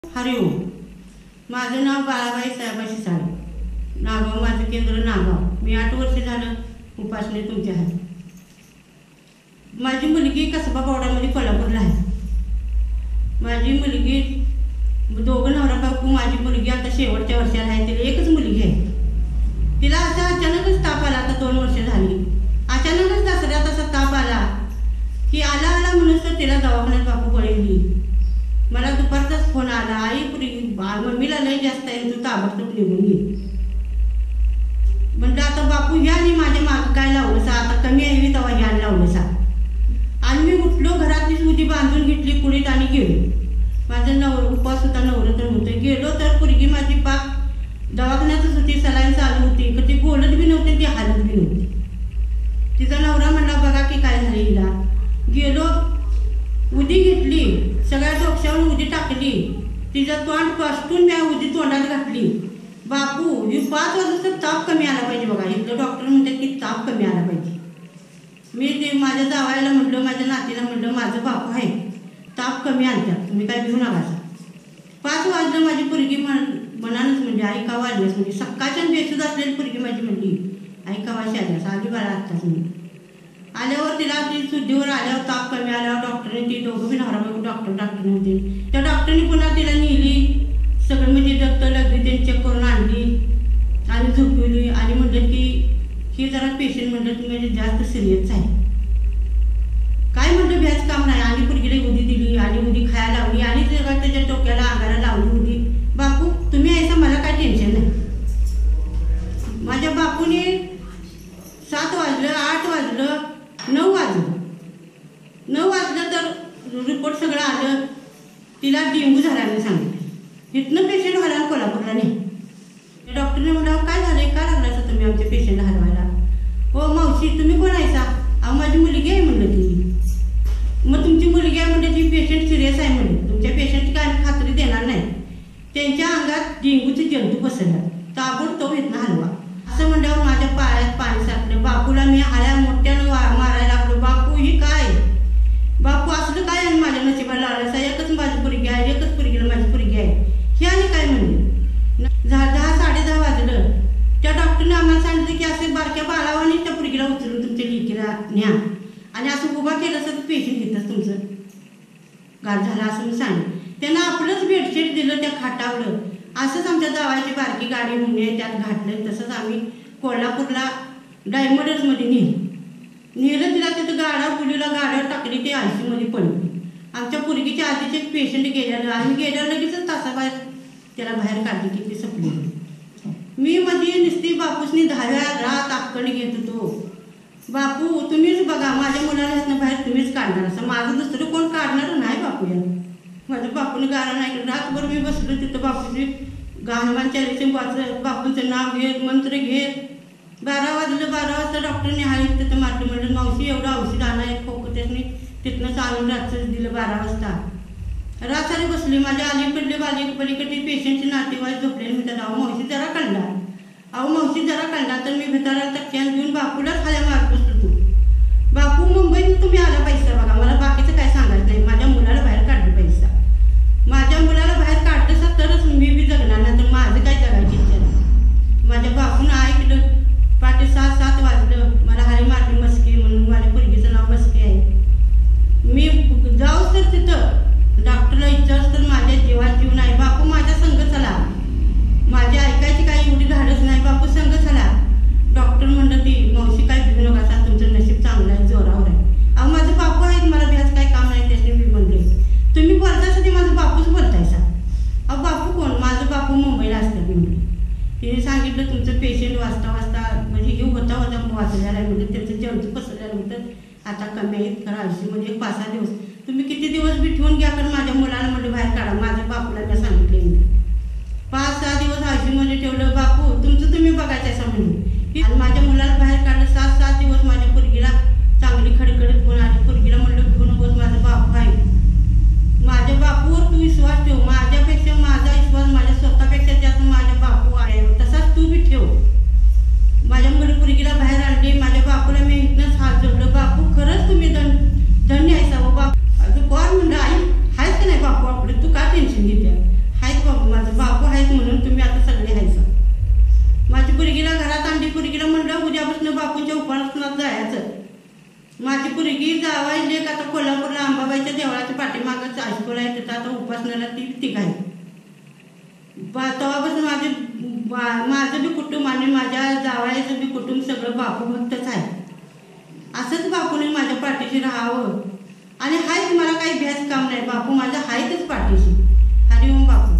हरिओम. माझं नाव बाळाबाई साहेबाशी साळे. नागाव माझं केंद्र नागाव. मी 8 वर्ष झालं उपासने तुमच्या आहे. माझी मुलगी कसबा बोर्डामध्ये कोल्हापूरला आहे. माझी मुलगी दोघं नवरा बायको. माझी मुलगी आता शेवटच्या वर्षाला आहे. तिला एकच मुलगी आहे. तिला असा अचानकच ताप आला. आता 2 वर्ष झाली. अचानकच दसऱ्यात असा ताप आला की आला म्हणून तर तिला दवाखान्यात बापू पळली. मला दुपारचाच फोन आला, आई मम्मीला लई जास्त आहे, तू ताबडतोब निघून घे. म्हणलं आता बापू ह्या आणि माझ्या मागं काय लावलं सा, आता कमी आहे तेव्हा ह्यान लावलं सा. आणि मी उठलो, घरातलीच उदी बांधून घेतली पुढीत आणि गेलो. माझं उपास होता, नवरात्र होतं. गेलो तर पोरगी माझी पाक दवाखान्यातच होती, सलाईन चालू होती. ती बोलत बी नव्हती, ती हालत बी नव्हती. तिचा नवरा म्हणला बघा की काय झालं हिला. गेलो, उदी घेतली, सगळ्या डोक्यावर उदी टाकली. तिचं तोंड पासटून मी उदी तोंडात घातली. बापू ही 5 वाजता ताप कमी आला पाहिजे बघा. इथलं डॉक्टर म्हणतात की ताप कमी आला पाहिजे. मी ते माझ्या जावायला म्हटलं, माझ्या नातीला म्हटलं माझं बापू आहे, ताप कमी आणतात, तुम्ही काय घेऊ नका. 5 वाजलं माझी पोरगी मनानच म्हणजे आई का वाढल्यास म्हणजे सकाळच्या बेसूद असलेली पोरगी माझी म्हणली आई का वाशी आल्यास आली बाळा आत्ताच. मी आल्यावर तिला ती शुद्धीवर आल्यावर ताप कमी आल्यावर डॉक्टरने ती दोघं बी नवरा बायको डॉक्टर होते. त्या डॉक्टरने पुन्हा तिला नेली, सगळं म्हणजे रक्त लगदी त्यांनी चेक करून आणली आणि झोपवली. आणि म्हटलं की ही जरा पेशंट म्हटलं की म्हणजे जास्त सिरियस आहे. काय म्हटलं भ्याच काम नाही. आणि पोरगीला उदी दिली आणि उदी खायला लावली आणि सगळं त्याच्या डोक्याला अंगाला लावली उदी. बापू तुम्ही यायचं, मला काय टेन्शन नाही. माझ्या बापूने 7 वाजलं, 8 वाजलं, 9 वाजलं तर रिपोर्ट सगळं आलं. तिला डेंग्यू झाल्याने सांगितलं. इथनं पेशंट व्हायला कोल्हापूरला नाही. डॉक्टरने म्हटलं काय झालं, का लागलायचं तुम्ही आमच्या पेशंटला हलवायला. हो मावशी तुम्ही कोण आहेसा. अहो माझी मुलगी आहे म्हणलं ती. मग तुमची मुलगी आहे म्हणजे ती पेशंट सिरियस आहे म्हणलं. तुमच्या पेशंटची काय आम्ही खात्री देणार नाही. त्यांच्या अंगात डेंग्यूचे जंतू बसवला, ताबडतोब इथनं हलवा असं म्हणल्यावर माझ्या पायात पाणी साठलं. बापूला मी हाळ्या मोठ्यानं मारायला लागलो. बापू ही काय, बापू असलं काय आणि माझ्या नशिबाला लावायचं. एकच माझी पोरगी आहे, एकच पोरगीला माझी पोरगी आहे हे आणि काय म्हणले. 10 साडेदहा वाजलं. त्या डॉक्टरने आम्हाला सांगितलं की असे बारक्या बाळावाने त्या पोरगीला उचलून तुमच्या लेकीला न्या आणि असं उभा केलं असं पेशंट घेतच तुमचं गाठ झालं असं मी सांगितलं. त्यांना आपलंच बेडशीट दिलं त्या खाटावर. असंच आमच्या जावायची बारकी गाडी म्हणून त्यात घातलं. तसंच आम्ही कोल्हापूरला डायमंडर्समध्ये नेलं. तिला तिथं पुलीला गाड्यावर टाकली. ते आयसीयूमध्ये पडली. आमच्या पोरगीच्या आधीचे पेशंट गेल्यानं आम्ही गेल्यावर लगेच तासाबाहेर त्याला बाहेर काढली की ती सपली. मी मध्ये नुसती बापूसनी 10व्या रात आक्कड घेत होतो. बापू तुम्हीच बघा माझ्या मुलाला ह्यातनं बाहेर तुम्हीच काढणार, असं माझं दुसरं कोण काढणार नाही. बापू या माझ्या बापूने गाणं नाही. रातभर मी बसलो तिथं बापूची गाणं चालीचं वाचलं, बापूचं नाव घेत मंत्र घेत. 12 वाजलं. 12 वाजता डॉक्टरने हाळीत तिथं मारलं. म्हणलं मावशी एवढं औषध आणा एक खोकं. त्याने तिथनं चालून रातचं दिलं. 12 वाजता रात्री बसली. माझ्या अलीकडले पलीकडे पेशंटचे नातेवाईक झोपलेले म्हणतात अहो मावशी जरा काढला, अहो मावशी जरा काढला. तर मी भितारा टक्क्यान घेऊन बापूलाच खाल्या मारत बसलो. तू बापू मुंबईत तुम्ही आला पैसा बघा, मला बाकीचं काय सांगायचं नाही. माझ्या मुलाला बाहेर काढलं पैसा. माझ्या मुलाला बाहेर काढलं तरच मी बी जगणार, नाही तर माझं काय जगायची इच्छा नाही. माझ्या बापूनं ऐकलं. पाटे 7 वाजलं. मला हाळी मारली मस्के म्हणून. माझ्या पोरगीचं नाव मस्के आहे. मी जाऊच तर तिथं डॉक्टरला विचारच तर माझ्या जीवात जीव नाही. बापू माझ्या संग चला, माझ्या ऐकायची काही एवढी धाडच नाही. बापू संग चला. डॉक्टर म्हणलं ती मावशी काय भिजू नका सा, तुमचं नशीब चांगलं आहे, जोरावर आहे. अहो माझं बापू आहेत, मला भ्यास काय काम नाही. त्याने मी म्हणले तुम्ही बोलतायसाठी माझं बापूच बोलतायसा. अहो बापू कोण, माझं बापू मुंबईला असतात म्हणले. तिने सांगितलं तुमचं पेशंट वाजता म्हणजे हे होता वाचलेला आहे म्हणजे त्याचं जंतू पसरलेलं होतं. आता कमी आहेत खरं आयुष्यामध्ये 5-6 दिवस तुम्ही किती दिवस बी ठेवून घ्या, कारण माझ्या मुलाला म्हणजे बाहेर काढा. माझ्या बापूला मी सांगितले. मी 5-6 दिवस आयुष्यामध्ये ठेवलं. बापू तुमचं तुम्ही बघायचं असं म्हणून. आणि माझ्या मुलाला बाहेर काढलं. 7 दिवस माझ्या पोरगीला चांगली खडखडत घेऊन आली. पोरगीला म्हणलं घेऊ नकोस, माझा बापू आहे. माझ्या बापूवर तू विश्वास ठेव. माझ्यापेक्षा माझा विश्वास माझ्या स्वतःपेक्षा जास्त माझ्या बापू आहे, तसाच तू बी ठेव. माझ्या पोरगीला बाहेर आणली. माझ्या बापूला मी इथनंच हात जोडलं. बापू खरंच तुम्ही धन्य आहे. बापू कोण म्हणलं आई आहेच का नाही बापू आपलं, तू का टेन्शन घेते. तेव्हापासून जायचं. माझी पोरगी जावाई लेक आता कोल्हापूरला अंबाबाईच्या देवळाच्या पाठीमागच हायस्कूल आहे, तिथं आता उपासनाला ती ठीक आहे. तेव्हापासून माझं बी कुटुंब आणि माझ्या जावयाचं बी कुटुंब सगळं बापू भक्तच आहे. असंच बापूने माझ्या पाठीशी राहावं आणि हायच, मला काही भ्यास काम नाही. बापू माझ्या हायतच पाठीशी. हरिओम बापू.